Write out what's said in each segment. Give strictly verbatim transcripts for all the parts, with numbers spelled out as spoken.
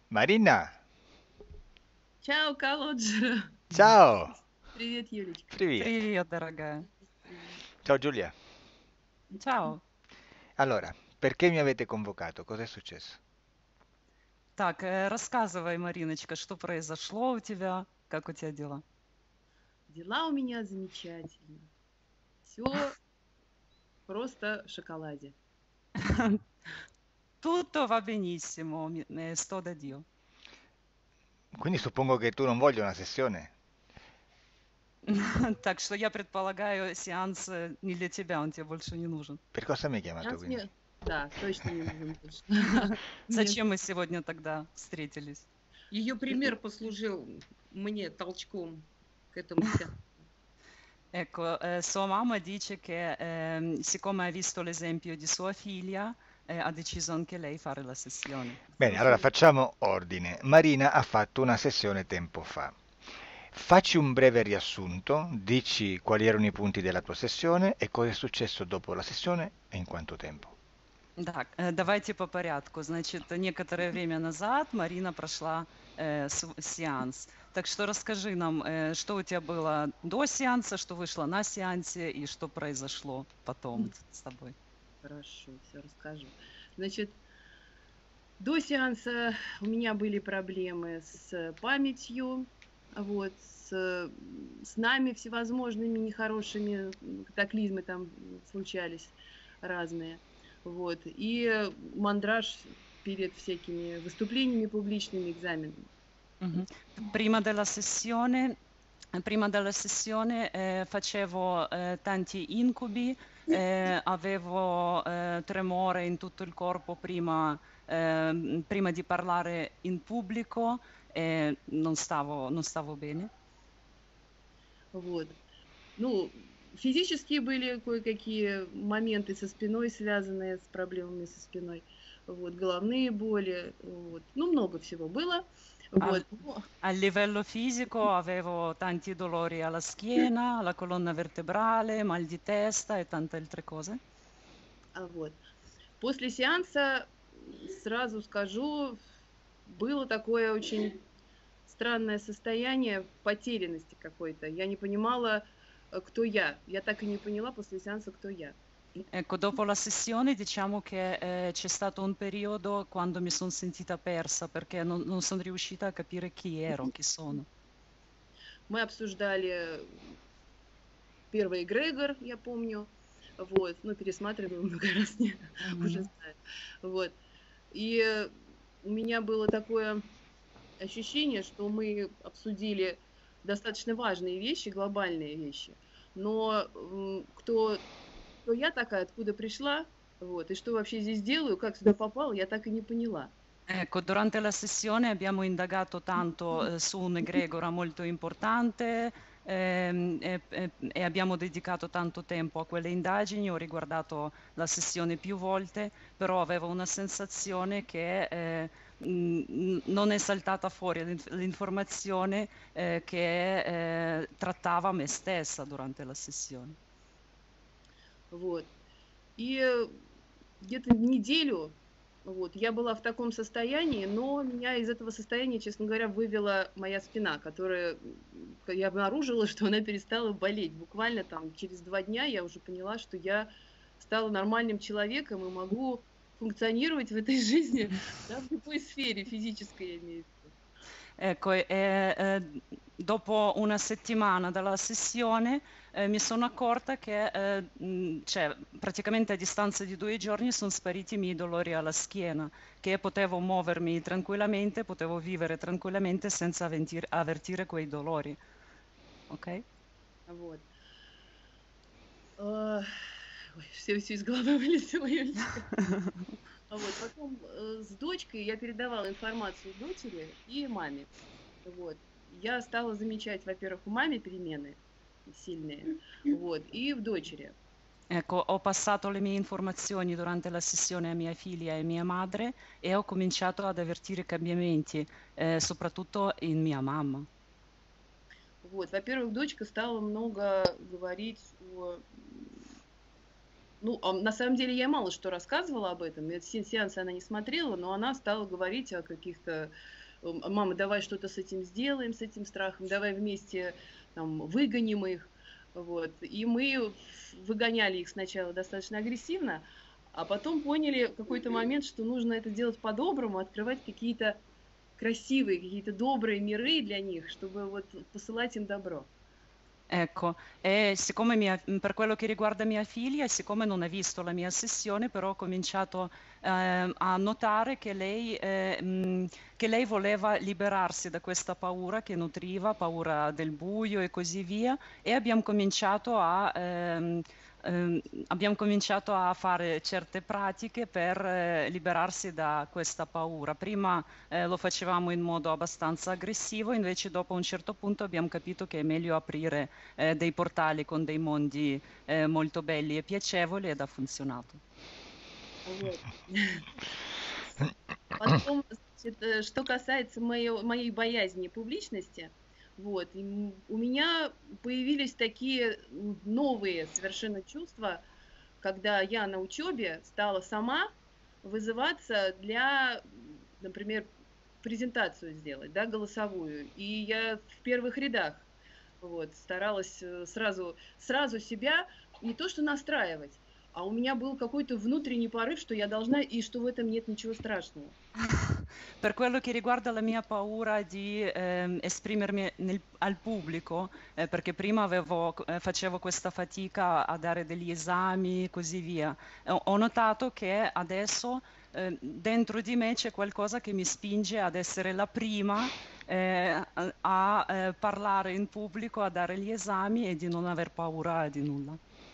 Marina, Ciao, Калоджи. ciao! Привет, Юлечка. Привет. Привет, дорогая. Привет. Ciao Giulia. Ciao. Allora, perché mi avete convocato? Cos'è successo? Так, э, рассказывай, Мариночка, что произошло у тебя? Как у тебя дела? Дела у меня замечательно. Все просто в шоколаде. Tutto va benissimo, mi- eh, sto da Dio. Quindi suppongo che tu non voglia una sessione. Так что я предполагаю, сеанс э, не для тебя, он тебе больше не нужен. Per cosa mi hai chiamato Сеанс quindi? мне, да, точно не нужен больше. Нет. Зачем мы сегодня тогда встретились? Ее пример послужил мне толчком к этому сеансу. Ecco, eh, sua mamma dice che ehm, siccome ha visto l'esempio di sua figlia, eh, ha deciso anche lei fare la sessione. Bene, allora Совершенно. facciamo ordine. Marina ha fatto una sessione tempo fa. Facci un breve riassunto, dici quali erano i punti della tua sessione e cosa è successo dopo la sessione e in quanto tempo. Так, э, давайте по порядку. Значит, некоторое время назад Марина прошла э, с- сеанс. Так что расскажи нам, э, что у тебя было до сеанса, что вышло на сеансе и что произошло потом с тобой. Хорошо, все расскажу. Значит, до сеанса у меня были проблемы с памятью, вот, с, с нами всевозможными нехорошими м, катаклизмы там м, случались разные. Вот. И мандраж перед всякими выступлениями публичными, экзаменами. Mhm. Prima della sessione, prima della sessione eh, facevo eh, tanti incubi, eh, avevo eh, tremore in tutto il corpo prima, ehm, prima di parlare in pubblico e non stavo, non stavo bene. Вот. Ну, физические были кое-какие моменты со спиной, связанные с проблемами со спиной. Вот, головные боли, вот. Ну, много всего было. A, Вот. Но, a livello fisico avevo tanti dolori alla schiena, alla colonna vertebrale, mal di testa e tante altre cose. а вот. После сеанса, сразу скажу, было такое очень странное состояние потерянности какой-то. Я не понимала, э, кто я. Я так и не поняла после сеанса, кто я. Ecco, dopo la sessione diciamo che eh, c'è stato un periodo quando mi sono sentita persa perché non, non sono riuscita a capire chi ero, chi sono. Мы обсуждали первый эгрегор, я помню, вот, ну, пересматривала много раз, не, уже Mhm. знаю, вот. И э, у меня было такое ощущение, что мы обсудили достаточно важные вещи, глобальные вещи, но м, кто, кто я такая, откуда пришла, вот, и что вообще здесь делаю, как сюда попала, я так и не поняла. Ecco, durante la sessione abbiamo indagato tanto eh, su un egregora molto importante ehm, e, e- e abbiamo dedicato tanto tempo a quelle indagini. Ho riguardato la sessione più volte, però avevo una sensazione che eh, mh, non è saltata fuori l'inf- l'informazione eh, che eh, trattava me stessa durante la sessione. Вот. И э, где-то неделю вот, я была в таком состоянии, но меня из этого состояния, честно говоря, вывела моя спина, которая, м, к- я обнаружила, что она перестала болеть. Буквально там через два дня я уже поняла, что я стала нормальным человеком и могу функционировать в этой жизни, да, в любой сфере, физической, я имею в виду. Ecco, e, eh, dopo una settimana dalla sessione eh, mi sono accorta che, eh, mh, cioè, praticamente a distanza di due giorni sono spariti i miei dolori alla schiena, che potevo muovermi tranquillamente, potevo vivere tranquillamente senza avventir- avvertire quei dolori. Ok? Вот. А, Ой, все, все из головы вылетело, Юлечка. А вот потом, э, с дочкой я передавала информацию дочери и маме. Вот. Я стала замечать, во-первых, в маме перемены сильные, вот, и в дочери. Ecco, ho passato le mie informazioni durante la sessione a mia figlia e mia madre e ho cominciato ad avvertire cambiamenti, eh, soprattutto in mia mamma. Вот. Во-первых, дочка стала много говорить о, м, Ну, а на самом деле я мало что рассказывала об этом. И все сеансы она не смотрела, но она стала говорить о каких-то... м, Мама, давай что-то с этим сделаем, с этим страхом, давай вместе там, выгоним их. Вот. И мы выгоняли их сначала достаточно агрессивно, а потом поняли в какой-то момент, что нужно это делать по-доброму, открывать какие-то красивые, какие-то добрые миры для них, чтобы вот посылать им добро. Ecco, e siccome mia- per quello che riguarda mia figlia, siccome non ha visto la mia sessione, però ho cominciato ehm, a notare che lei, eh, mh, che lei voleva liberarsi da questa paura che nutriva, paura del buio e così via, e abbiamo cominciato a, ehm, ehm, abbiamo cominciato a fare certe pratiche per eh, liberarsi da questa paura. Prima eh, lo facevamo in modo abbastanza aggressivo, invece dopo un certo punto abbiamo capito che è meglio aprire eh, dei portali con dei mondi eh, molto belli e piacevoli ed ha funzionato. Вот. Потом, значит, э, что касается моей, моей боязни публичности, вот, и м- у меня появились такие м, новые совершенно чувства, когда я на учебе стала сама вызываться для, м, например, презентацию сделать, да, голосовую. И я в первых рядах, вот, старалась э, сразу, сразу себя не то что настраивать, а у меня был какой-то внутренний порыв, что я должна, и что в этом нет ничего страшного. Per quello che riguarda la mia paura di ehm, esprimermi nel- al pubblico, eh, perché prima avevo- eh, facevo questa fatica a dare degli esami e così via, ho ho notato che adesso eh, dentro di me c'è qualcosa che mi spinge ad essere la prima eh, a, a, eh, parlare in pubblico, a dare gli esami e di non aver paura di nulla.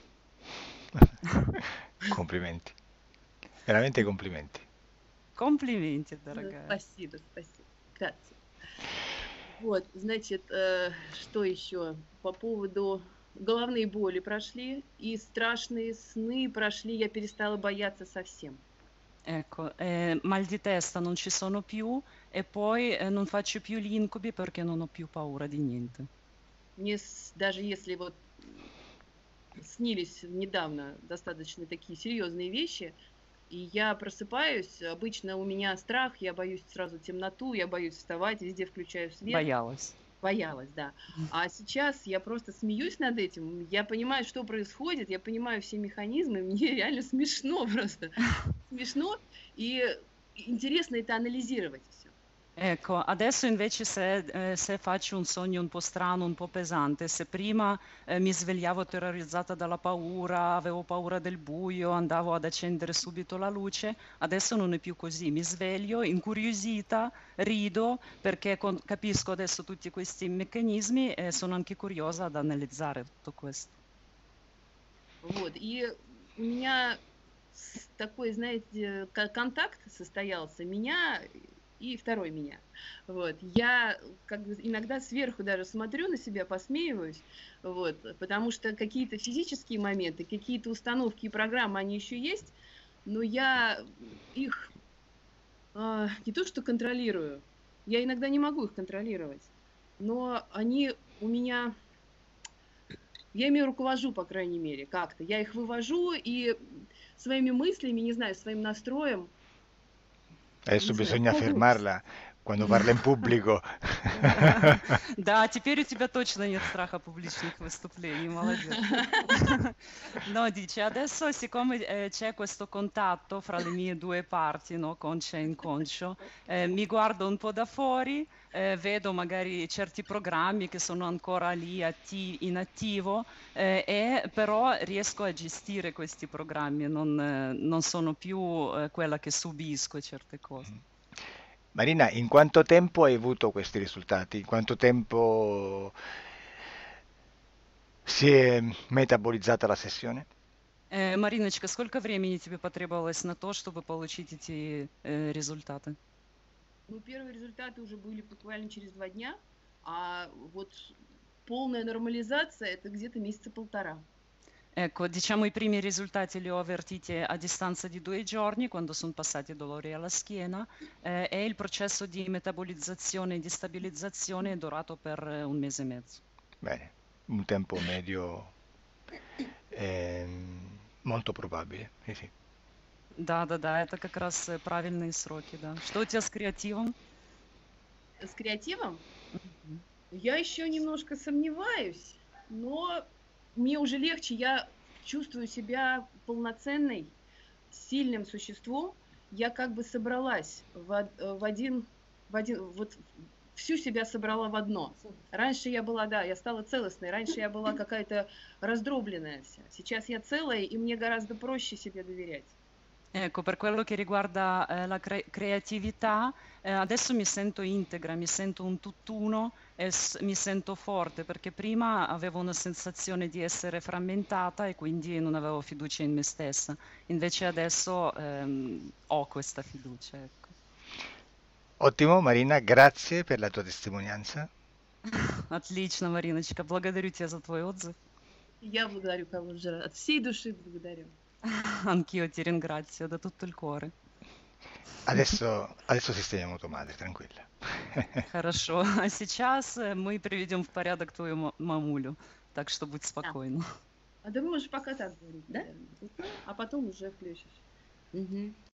Complimenti, veramente complimenti. Complimenti, Ну, дорогая. спасибо, спасибо. Grazie. Вот, значит, э, что еще? По поводу головные боли прошли, и страшные сны прошли, я перестала бояться совсем. Ecco, eh, mal di testa non ci sono più e poi eh, non faccio più gli incubi perché non ho più paura di niente. Мне с- даже если вот м, снились недавно достаточно такие серьезные вещи, и я просыпаюсь, обычно у меня страх, я боюсь сразу темноту, я боюсь вставать, везде включаю свет, Боялась. боялась, да. А сейчас я просто смеюсь над этим, я понимаю, что происходит, я понимаю все механизмы, мне реально смешно просто. Смешно и интересно это анализировать все. Ecco, adesso invece se, eh, se faccio un sogno un po' strano, un po' pesante, se prima eh, mi svegliavo terrorizzata dalla paura, avevo paura del buio, andavo ad accendere subito la luce, adesso non è più così, mi sveglio incuriosita, rido perché con- capisco adesso tutti questi meccanismi e sono anche curiosa ad analizzare tutto questo. Вот. И у меня с- такой, знаете, ко- контакт состоялся меня и второй меня. Вот. Я как бы иногда сверху даже смотрю на себя, посмеиваюсь, вот, потому что какие-то физические моменты, какие-то установки и программы, они еще есть, но я их а, не то что контролирую, я иногда не могу их контролировать, но они у меня, я ими руковожу, по крайней мере, как-то. Я их вывожу и своими мыслями, не знаю, своим настроем, Adesso не знаю, bisogna могу... fermarla quando parla in pubblico. Да, теперь у тебя точно нет страха публичных выступлений, молодец. No, dice, adesso siccome eh, c'è questo contatto fra le mie due parti, no, conscia e inconscio, eh, mi guardo un po' da fuori, eh, vedo magari certi programmi che sono ancora lì atti- in attivo, eh, e però riesco a gestire questi programmi, non, eh, non sono più eh, quella che subisco certe cose. Marina, in quanto tempo hai avuto questi risultati? In quanto tempo si è metabolizzata la sessione? Э, Мариночка, сколько времени тебе потребовалось на то, чтобы получить эти э, результаты? Ну, первые результаты уже были буквально через два дня, а вот полная нормализация это где-то месяца полтора. Ecco, diciamo i primi risultati li ho avvertiti a distanza di due giorni, quando sono passati i dolori alla schiena, eh, e il processo di metabolizzazione e di stabilizzazione è durato per eh, un mese e mezzo. Bene, un tempo medio ehm, Molto probabile, sì, sì. Да-да-да, это как раз э, правильные сроки, да. Что у тебя с креативом? С креативом Мгм. я еще немножко сомневаюсь, но мне уже легче, я чувствую себя полноценной, сильным существом. Я как бы собралась в, од- э, в один, в один, вот всю себя собрала в одно. Раньше я была, да, я стала целостной, раньше я была какая-то раздробленная вся. Сейчас я целая, и мне гораздо проще себе доверять. Ecco, per quello che riguarda eh, la cre- creatività, eh, adesso mi sento integra, mi sento un tutt'uno e s- mi sento forte perché prima avevo una sensazione di essere frammentata e quindi non avevo fiducia in me stessa. Invece adesso ehm, ho questa fiducia, ecco. Ottimo, Marina, grazie per la tua testimonianza. Отлично, Мариночка, благодарю тебя за твой отзыв. Я благодарю Калужа, от всей души благодарю. Anch'io ti ringrazio da tutto il cuore. Adesso, adesso sistemiamo tua madre, tranquilla. Хорошо. А сейчас э, мы приведем в порядок твою ма- мамулю. Так что будь А, спокойна. а да вы можешь пока так говорить, Да? наверное. А потом уже включишь. Мгм.